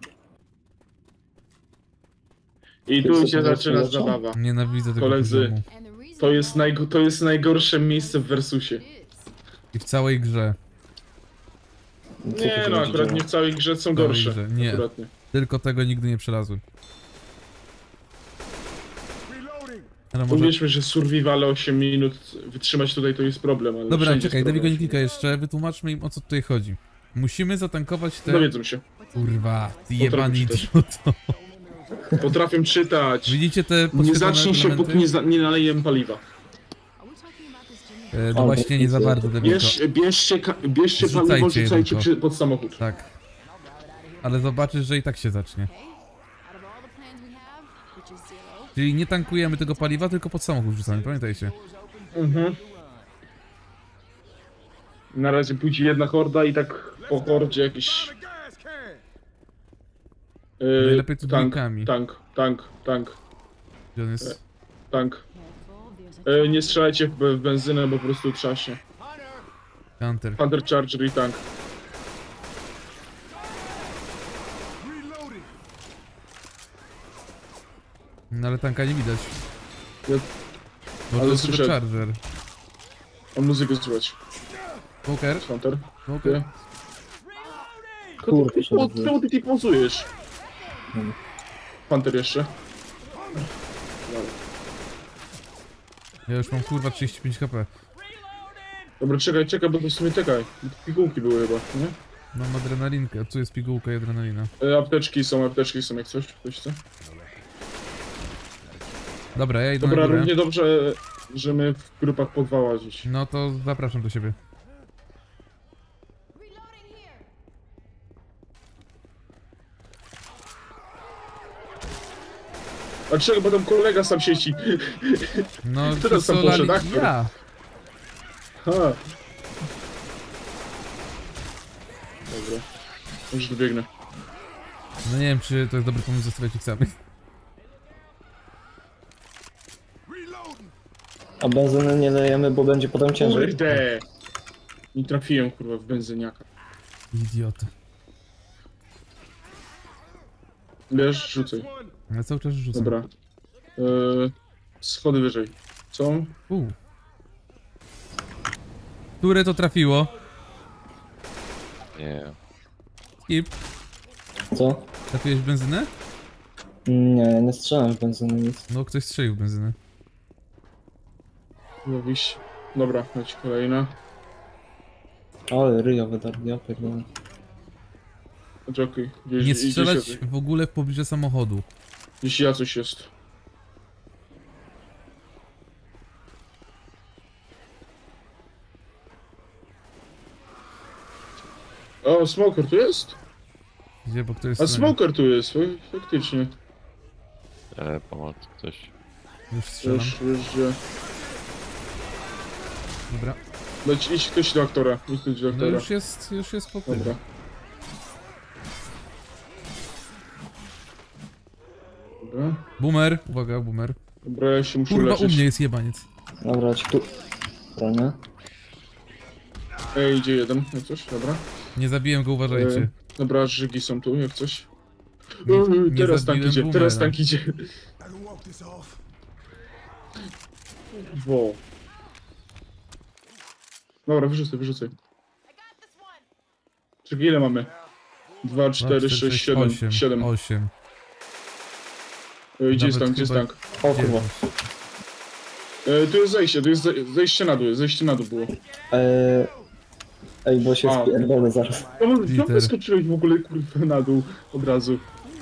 I tu się zaczyna zabawa. Nienawidzę tego Koledzy. poziomu. And the reason To jest, najgo- to jest najgorsze miejsce w Versusie. is I w całej grze. Co tu Nie się no, będzie akurat działo? nie w całej grze są W całej gorsze. grze, nie. Akurat nie. Tylko tego nigdy nie przelazły. Ale może... Uwierzmy, że survival osiem minut wytrzymać tutaj to jest problem, ale Dobra, wszędzie czekaj, jest Devigo problem. nie klika jeszcze, wytłumaczmy im o co tutaj chodzi. Musimy zatankować te... Dowiedzą się. Kurwa, ty jebany czytać. idioto. Potrafią czytać. Widzicie te Nie podświetlone zacznie się, elementy? póki nie, za, nie nalejem paliwa. E, no O, właśnie nie za widzę. bardzo Devigo. Bierz, bierzcie, ka- bierzcie Zrzucajcie paliwo, rzucajcie jedynko. przy, pod samochód. Tak. Ale zobaczysz, że i tak się zacznie. Out of all the plans we have, which is zero, Czyli nie tankujemy tego paliwa, tylko pod samochód rzucamy, pamiętajcie. Mhm. Na razie pójdzie jedna horda i tak po hordzie jakiś... Yy, Najlepiej tu tank, dwójkami. tank, tank, tank, Gdzie on jest? tank. careful, there's a Yy, nie strzelajcie w, w benzynę, bo po prostu trzaśnie. Hunter. Thunder Charger i tank. No ale tanka nie widać. Ja- Bo ale to jest tylko słyszę- Charger. Mam muzykę słychać. Poker? Hunter. Poker? Kurczę, Czemu dobrze. czemu ty ty pauzujesz? Hmm. Hunter jeszcze. Ja już mam kurwa trzydzieści pięć HP. Dobra, czekaj, czekaj, bo to w sumie czekaj. Pigułki były chyba, nie? Mam adrenalinkę, tu jest pigułka i adrenalina. E, apteczki są, apteczki są jak coś, ktoś chce. Dobra, ja idę Dobra, na górę. równie dobrze, że my w grupach po dwa łazić. No to zapraszam do siebie. reloading here. A czego, bo tam kolega sam sieci. No, Kto tam sam solali- poszedł, aktor? ja. Ha. Dobra. Już dobiegnę. No nie wiem, czy to jest dobry pomysł zostawiać ich samych. A benzyny nie lejemy, bo będzie potem ciężej. Kurde! Nie trafiłem kurwa w benzyniaka. Idiota. Bierz, rzucaj. Ja cały czas rzucam. Dobra. Yy, schody wyżej. Co? U. Które to trafiło? Nie. Skip. Co? Trafiłeś w benzynę? Nie, nie strzelam w benzyny nic. No, ktoś strzelił w benzynę. Mówisz. Dobra, leci kolejna. Ale ryja wydarł, ja pierdolę. Czekaj, gdzieś, Nie gdzieś, strzelać gdzieś, w ogóle w pobliżu samochodu. gdzieś ja coś jest. O, smoker tu jest? Gdzie, po której A stronie? smoker tu jest, fak- faktycznie. E, pomoc ktoś. Już strzelam. Już, już, gdzie. Dobra. Leć, idź ktoś do aktora, idź ktoś do No aktora. już jest, już jest po tym. Dobra. Dobra. Boomer, uwaga, boomer. Dobra, ja się muszę Kurwa, leczyć. u mnie jest jebaniec. Dobra, ci tu... Bronię. Ej, idzie jeden, jak coś, dobra. Nie zabiłem go, uważajcie. E, dobra, żygi są tu, jak coś. Nie- O, nie teraz tank zabiłem idzie, boomera. teraz tank idzie. Wo. Dobra, wyrzucaj, wyrzucaj. Czekaj, ile mamy? dwa, cztery, sześć, siedem, osiem. siedem. osiem. E, Gdzie jest Nawet tank, gdzie jest chyba- tank? O kurwa. E, tu jest zejście, tu jest ze- zejście na dół, zejście na dół było. Eee... Ej, bo się A. spierdolę zaraz. No, no Peter. wyskoczyłeś w ogóle kurwa na dół od razu.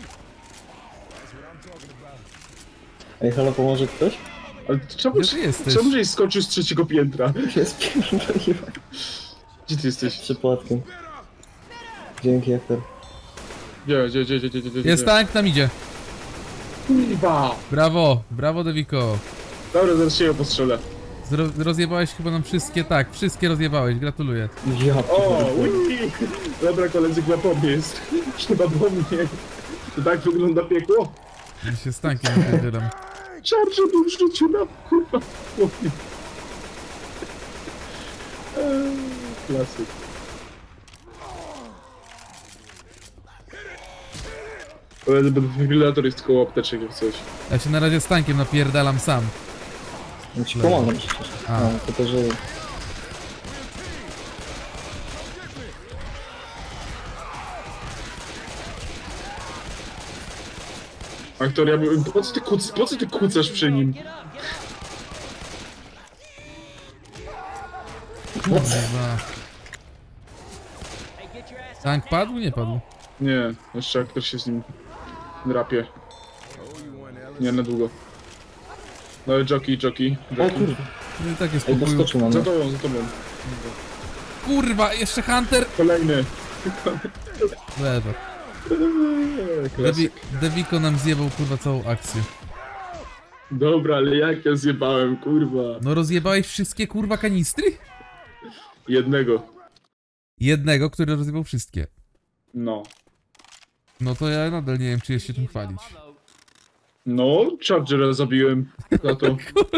Ej, halo, pomoże ktoś? Ale czemu, Gdzie ty jesteś? czemu żeś skoczył z trzeciego piętra? Się spierdoliłem. Gdzie ty jesteś? Przypadkiem. Dzięki, Hektor. Gdzie, gdzie, gdzie, gdzie, gdzie, gdzie? Jest gdzie? tank, tam idzie. Kurwa! Brawo, brawo Deviko. Dobra, zaraz się ją postrzelę. Zro rozjebałeś chyba nam wszystkie, tak, wszystkie rozjebałeś, gratuluję. Ja O, pierdolę. ui! Dobra, koledzy, chyba po mnie jest. Chyba po mnie. To tak wygląda piekło? Ja się z tankiem napierdzielam. Charger był w życiu na kurwa chłopie. Eee, Klasyk. Ale defibrylator jest koło apteczek jak coś. Ja się na razie z tankiem napierdalam sam. Ja ci pomagam przecież. A. A, to też... że- Aktor, ja bym... Po co ty, kuc... po co ty kucasz przy nim? Kurwa. Tank padł? Nie padł. Nie, jeszcze aktor się z nim drapie. Nie na długo. No i jockey, jockey, O jockey. kurwa. No i tak jest Ej, pokoju. doskoczył na Za mnie. tobą, za tobą. Kurwa, jeszcze Hunter! Kolejny. Lewe. Devi, Klasyk. Deviko nam zjebał kurwa całą akcję. Dobra, ale jak ja zjebałem, kurwa. No rozjebałeś wszystkie kurwa kanistry? Jednego. Jednego, który rozjebał wszystkie. No. No to ja nadal nie wiem, czy jest się tym chwalić. No, Chargera zabiłem za to.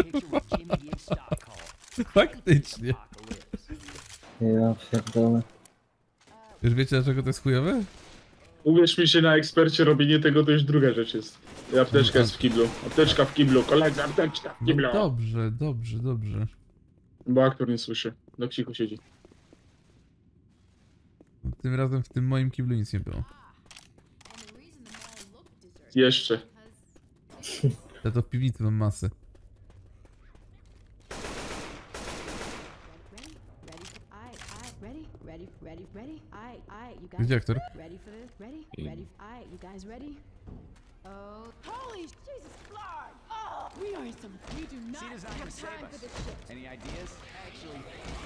Faktycznie. Ja pierdolę. Już wiecie, dlaczego to jest chujowe? Uwierz mi się, na ekspercie robienie tego to już druga rzecz jest. I apteczka jest w kiblu. Apteczka w kiblu, kolega, apteczka w No kiblu. dobrze, dobrze, dobrze. Bo aktor nie słyszy. Tak cicho siedzi. No, tym razem w tym moim kiblu nic nie było. Jeszcze. Ja to w piwnicy mam masę. Ready? Ready? Ready? Ready? Alright, alright, you guys Gdzie aktor? ready for this? Ready? Ready? Alright, you guys ready? Oh, holy Jesus Lord! Oh, we are some. We do not See, design have can save time for us. this shit. Any ideas? Actually,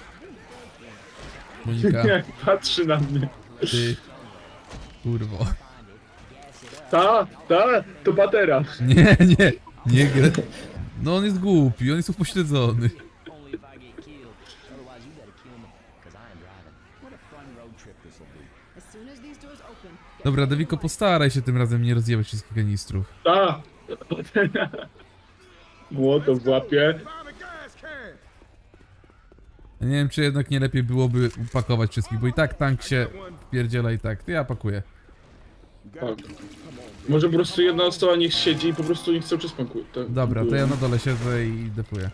Monika, Jak patrzy na mnie. ty... Kurwo. Ta, ta, to patera. Nie, nie, nie grę. No on jest głupi, on jest upośledzony. only if I get killed. Otherwise, you better kill me, because I am driving. What a fun road trip this'll be. As soon as these doors open, Dobra, Deviko, postaraj się tym razem nie rozjebać wszystkich kanistrów. Ta, patera. Młoto w łapie. Find a gas can. Ja nie wiem, czy jednak nie lepiej byłoby upakować wszystkich, bo i tak tank się wpierdziela i tak. To ja pakuję. Tak. Może po prostu jedna osoba niech siedzi i po prostu niech cały czas pankuje. Tak. Dobra, to ja na dole siedzę i depuję.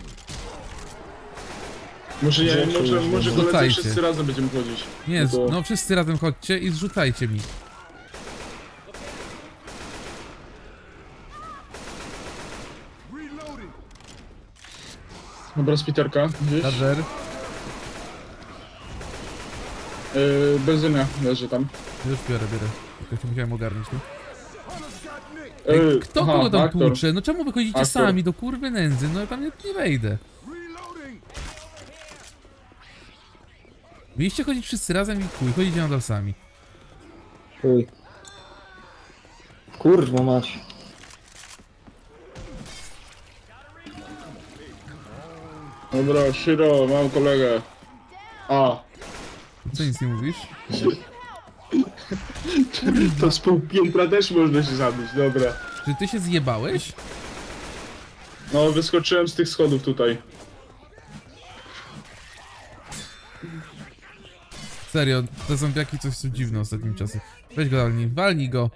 Może nie, może, może koledzy Rzucajcie. wszyscy razem będziemy chodzić. Nie, to... no wszyscy razem chodźcie i zrzucajcie mi. Reloading. Dobra, spiterka gdzieś. Charger, Yy, benzyna leży tam. już biorę, biorę. Tylko się musiałem ogarnąć tu. Yy, Kto aha, kogo tam aktor. tłucze? No czemu wychodzicie Aktor. sami do kurwy nędzy? No ja tam nie, nie wejdę. Reloading. Mieliście chodzić wszyscy razem i chuj, chodzicie nadal sami. Chuj. Kurwa mać. Dobra, Shiro, mam kolegę. A, Co nic nie mówisz? to z pół piętra też można się zabić, dobra. Czy ty się zjebałeś? No, wyskoczyłem z tych schodów tutaj. Serio, te zombiaki coś są dziwne ostatnim czasem. Weź go walnij, walnij go.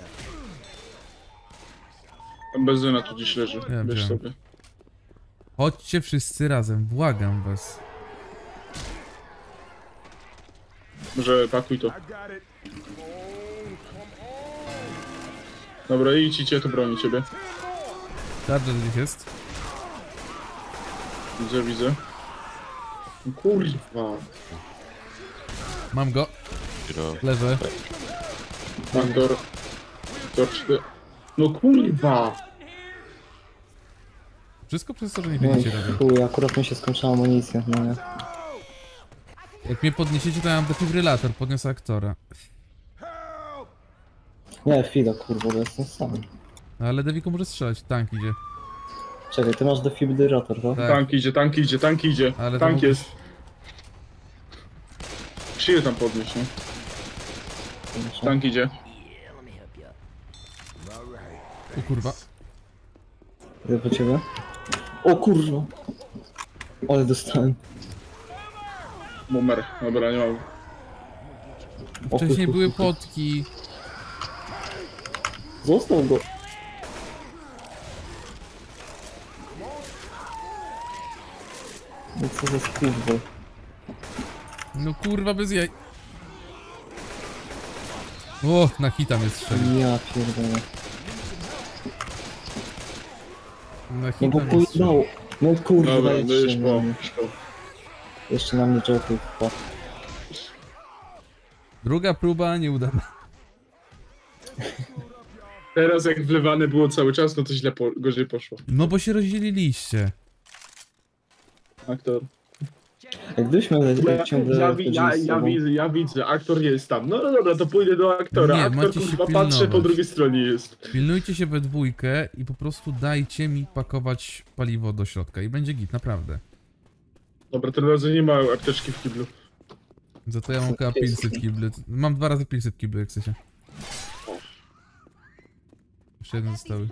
Tam benzyna tu gdzieś leży, Ja wiesz wiem. sobie. Chodźcie wszyscy razem, błagam was. Może pakuj to. I got it. Dobra, idź, idź, ja tu bronię ciebie. Charger gdzieś jest. Widzę, widzę. Kurwa. Mam go, Hero. leżę. Andor. Andor cztery. No kurwa. Wszystko przez to, że nie No i chodzicie razem. chuj, akurat mi się skończyła amunicja, no nie. Jak mnie podniesiecie, to ja mam defibrylator, podniosę aktora. Nie, chwila, kurwa, bo jestem sam. Ale Deviko może strzelać, tank idzie. Czekaj, ty masz defibrylator, tak? Tak. Tank idzie, tank idzie, tank idzie. Ale to tank mógłbyś- jest. Przyję tam podnieść, nie? Tank idzie. O kurwa. Idę po ciebie. O kurwa. Ale dostałem. Bumer. Dobra, nie mam. O, Wcześniej hu, hu, były hu, hu. potki. Został go. No co za skurwel. No kurwa, bez jaj. O, na hita mnie strzelił. Ja pierdolę. Na No hita bo nie pójdą. strzelił. No kurwa, Dobra, no jeszcze, już na po, mnie. już po. Jeszcze na mnie Joker wpadł. Druga próba nieudana. Teraz jak wlewane było cały czas, no to źle po, gorzej poszło. No bo się rozdzieliliście. Aktor. Jak gdybyśmy le- Ja, ciągle ja, chodzili ja, z ja, sobą. widzę, ja widzę, aktor jest tam. No, no dobra, to pójdę do aktora. Nie, Aktor macie się kurwa patrzy, po pilnować. drugiej stronie jest. Pilnujcie się we dwójkę i po prostu dajcie mi pakować paliwo do środka i będzie git, naprawdę. Dobra, tym razem nie ma apteczki w kiblu. Za to ja mam chyba pilsy w kiblu. Mam dwa razy pilsy w kiblu, jak chcecie. Jeszcze jeden zostały.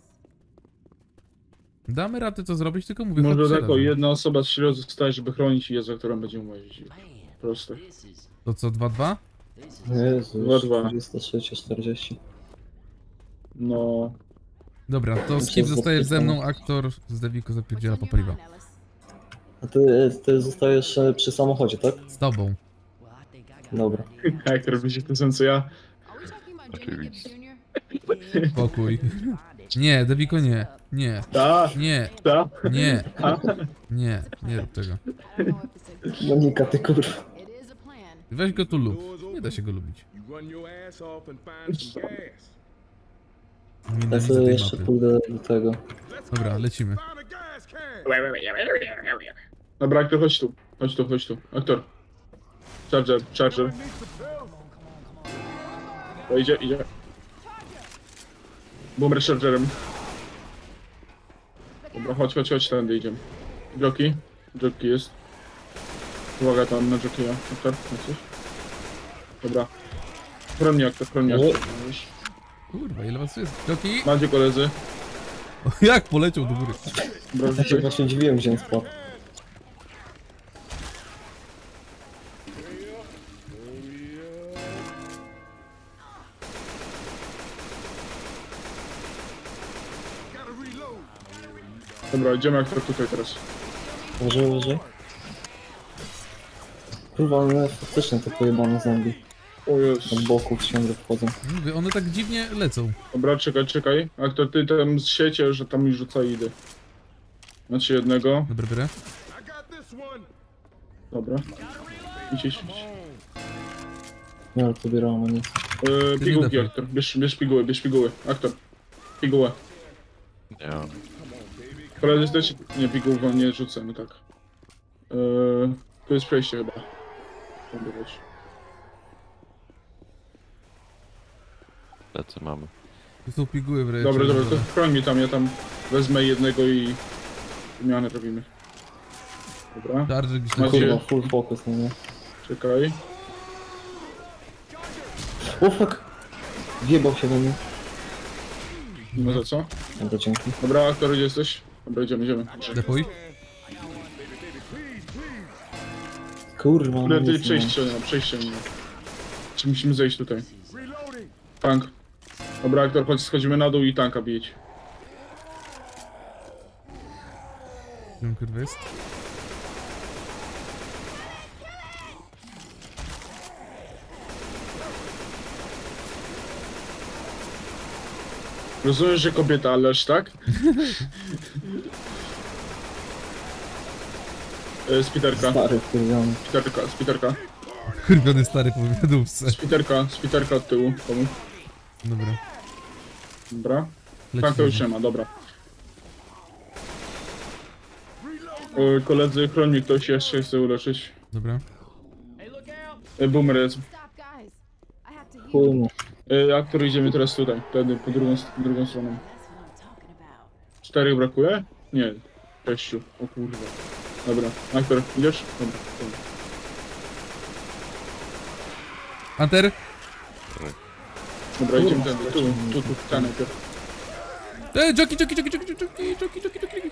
Damy radę to zrobić, tylko mówię, Może chodźcie tak, o, razem. jedna osoba z środka zostaje, żeby chronić i jest, za którą będziemy łazić. Proste. To co, dwa dwa? Jezu, Dwa, dwa. trzydzieści trzy czterdzieści. No... Dobra, to Muszę Skip zostajesz ze mną, zapytać. aktor z Deviko zapierdziela po paliwa. A ty, ty zostajesz e, przy samochodzie, tak? Z tobą. Dobra. Aktor będzie to sam co ja. Oczywiście. Pokój. Nie, Deviko nie. Nie. Ta, Nie. ta. Nie. Nie. Nie rób tego. Monika, ty kurwa. Weź go tu lub. Nie da się go lubić. You run your ass off and find some gas. Ja Nienawidzę sobie tej jeszcze mapy. pójdę do tego. Dobra, lecimy. Find a gas can. Dobra, aktor, chodź tu. Chodź tu, chodź tu. Aktor. Charger, charger. O, idzie, idzie. Boomer chargerem. Dobra, chodź, chodź, chodź, tędy idziemy. Jockey. Jockey jest. Uwaga tam na jockeya. Aktor, coś? Dobra. Chroń mnie, aktor, chroń mnie. aktor. Kurwa, ile was tu jest? Joki? Macie koledzy. O, jak poleciał do góry? Dobra, Ja się rzucaj. właśnie dziwiłem, gdzie on spadł. Gotta reload. Dobra, idziemy aktor tutaj teraz. Może, może. Kurwa, ale faktycznie te pojebane zombie. O jest. Od boków ciągle wchodzą. Mówię, one tak dziwnie lecą. Dobra, czekaj, czekaj. Aktor, ty tam z siecie, że tam mi rzuca idy. Macie jednego. Dobra, biorę. I got this one. Dobra. Idź, idź, idź. Nie, ale pobieram amunicję. Yy, Ty pigułki, nie dawaj. aktor. Bierz, bierz piguły, bierz piguły. Aktor. Pigułę. Nie mam. Koledzy też... Nie, piguł wam nie rzucę, no tak. Yy, tu jest przejście chyba. Dobra, weź. Lecę mamy. Tu są piguły w rejestrze. Dobra, dobra, to chroń mi tam, ja tam wezmę jednego i... Wymianę robimy. Dobra, Charger gdzieś Macie- na Kurwa, full focus na mnie. czekaj. O fuck! Wjebał się we mnie. No to co? Dobra, dzięki. Dobra, aktor, gdzie jesteś? Dobra, idziemy, idziemy. Depuj. Kurwa, Kurde, tutaj amunicję przejście nie ma, przejście nie ma. Czy musimy zejść tutaj? Reloading. Tank. Dobra, aktor, chodź, schodzimy na dół i tanka bić. Wiem, kurwa jest. Rozumiem, że kobieta, ależ tak? E, Spiterka, Stary, wkurwiony. spiterka, spiterka, Kurwiony stary po wywiadówce. spiterka, spiterka od tyłu, pomóż. Dobra. Dobra. Tank to już nie Lecimy. ma, dobra. E, koledzy, chroń mi ktoś jeszcze chce uleczyć. Dobra. E, boomer jest. Stop, guys. I have to heal. Chuj mu. E, aktor, idziemy teraz tutaj, wtedy, po drugą, drugą stroną. That's what I'm talking about. Czterech brakuje? Nie. Sześciu. O kurwa. Dobra. Aktor, idziesz? Dobra. dobra. Hunter? Dobra, idziemy tędy. Tu, tu, tu, ten najpierw. Ej, joki, joki, joki, joki, joki, joki, joki, joki.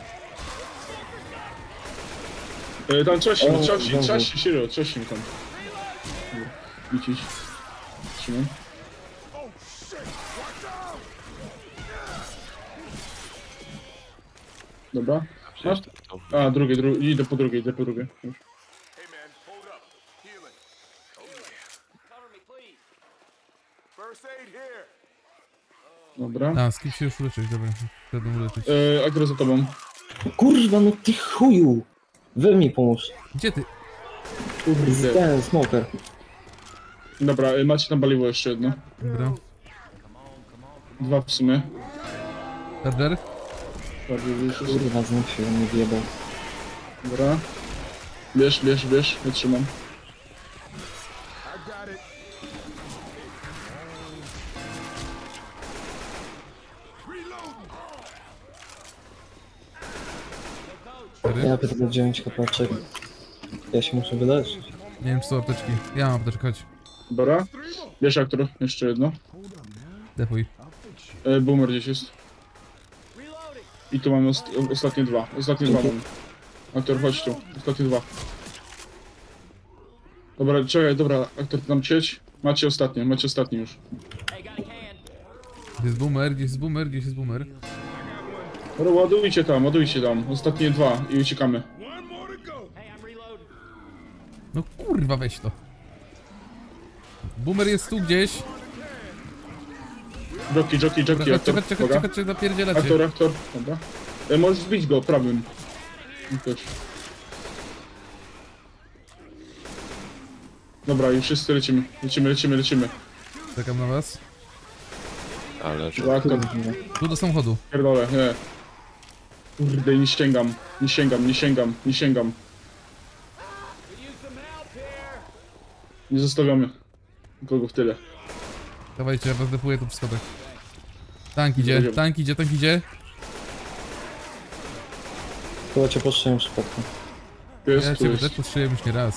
E, tam trzaśnij, O, trzaśnij, znowu. trzaśnij, serio, trzaśnij tam. Dobra. Idź, idź. Trzymaj. Dobra. Masz? A, drugie, drugie, idę po drugie, idę po drugie. Już. Hey man, hold up. Healing. Oh yeah. Cover me, please. First aid here. Dobra. A, skip się już uleczyć, dobra. Wtedy uleczyć. E, Agro za tobą. Kurwa, no ty chuju! Wy mi pomóż. Gdzie ty? Kurde. Ten smoker. Dobra, e, macie tam paliwo jeszcze jedno. Dobra. Dwa w sumie. Charger? Bardziej wyjść. Kurwa, znów się nie wjebał. Dobra. Bierz, bierz, bierz. Ja trzymam. I got it. Cztery? Ja pierdolę dziewięć kapaczek. Ja się muszę wydać. Nie wiem, czy są apteczki. Ja mam apteczkę, chodź. Dobra. Bierz aktor. Jeszcze jedno. Defuj. E, boomer gdzieś jest. I tu mamy ost ostatnie dwa. Ostatnie dwa mamy. Aktor, chodź tu. Ostatnie dwa. Dobra, czekaj, dobra. Aktor, tam cieć. Macie ostatnie, macie ostatnie już. Gdzie jest boomer, gdzie jest boomer, gdzie jest boomer? Dobra, ładujcie tam, ładujcie tam. Ostatnie dwa i uciekamy. One more to go. No kurwa, weź to. Boomer jest tu gdzieś. Jockey, jockey, jockey, Czekaj, aktor. czekaj, czekaj, Uwaga. czekaj, czekaj, napierdzielacie. Aktor, aktor. Dobra. E, możesz zbić go prawym. Ktoś. Dobra, i wszyscy lecimy. Lecimy, lecimy, lecimy. Czekam na was. Ale że... Dobra, aktor. Tu do samochodu. Pierdolę, nie. Kurde, nie sięgam, nie sięgam, nie sięgam, nie sięgam. Nie zostawiamy nikogo w tyle. Dawajcie, ja was depuję tu przy schodach. Tank idzie, Jedziemy. tank idzie, tank idzie. Chyba cię postrzeliłem przypadkiem. Tu jest, Ja tu cię jest. też postrzeliłem już nie raz.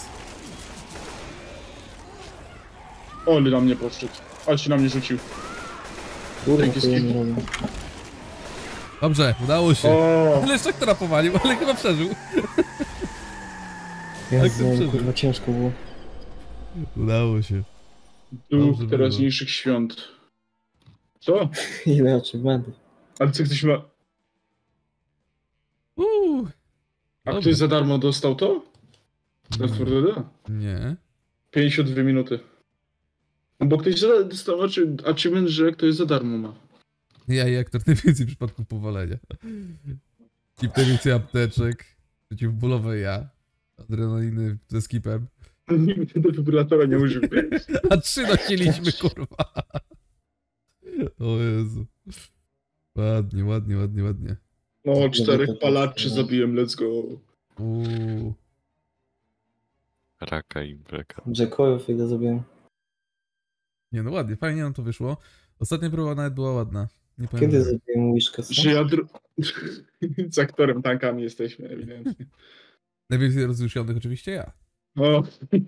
Oli na mnie poszedł. Ale się na mnie rzucił. Kurwa, Dzięki, to ja skip. nie robię. Dobrze, udało się. O, Ale jeszcze aktora powalił, ale chyba przeżył. Jezu, przeżył. kurwa, ciężko było. Udało się. duch Dobrze teraźniejszych świąt. Co? Ile achievementów. Ale co ktoś ma... Uuu. A Dobrze. ktoś za darmo dostał to? Left four Dead? Nie. pięćdziesiąt dwie minuty. No bo ktoś za- dostał achi- achievement, że ktoś za darmo ma. Ja i aktor najwięcej przypadków powalenia. Skip najwięcej apteczek. Przeciwbólowe ja. Adrenaliny ze skipem. Nigdy do defibrylatora nie użył. A trzy nosieliśmy, kurwa. O Jezu. Ładnie, ładnie, ładnie, ładnie. No, czterech palaczy zabiłem, let's go. Uuu. Raka i breka. Jackoyów ile zrobiłem. Nie no, ładnie, fajnie nam to wyszło. Ostatnia próba nawet była ładna. Nie powiem. Kiedy że- zrobiłem Wishka? Że ja dru... z aktorem tankami jesteśmy, ewidentnie. Najwięcej rozruszonych oczywiście ja. O,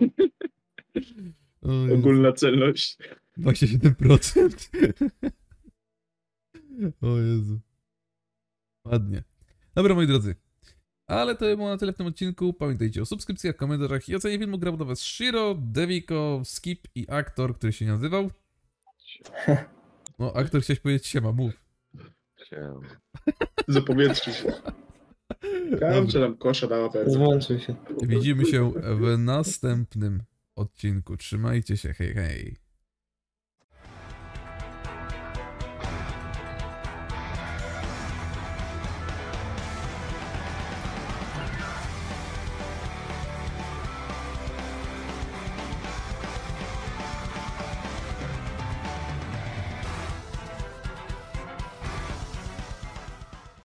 O Jezu. ogólna celność. dwadzieścia siedem procent. O Jezu. Ładnie. Dobra, moi drodzy. Ale to było na tyle w tym odcinku. Pamiętajcie o subskrypcjach, komentarzach i ocenie filmu. Grał do was Shiro, Deviko, Skip i aktor, który się nie nazywał. No, aktor chciałeś powiedzieć siema, mów. Chciałem. Zapowietrzyć się. Kamcie tam kosza dała pewnie. Zmęczył się. Widzimy się w następnym odcinku. Trzymajcie się, hej, hej.